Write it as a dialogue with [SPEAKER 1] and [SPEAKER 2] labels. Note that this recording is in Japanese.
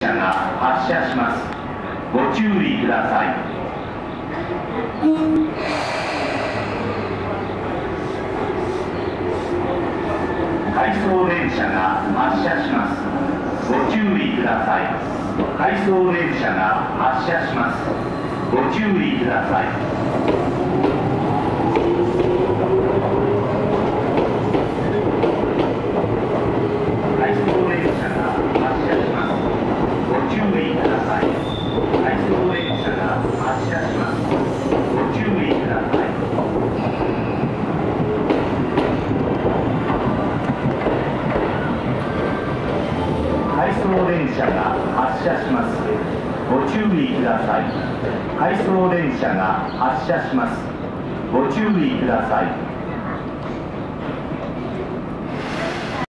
[SPEAKER 1] 車が発車します。ご注意ください。回送電車が発車します。ご注意ください。回送電車が発車します。ご注意ください。回送電車が発車します。ご注意ください。回送電車が発車します。ご注意ください。回送電車が発車します。ご注意ください。回送電車が発車します。ご注意ください。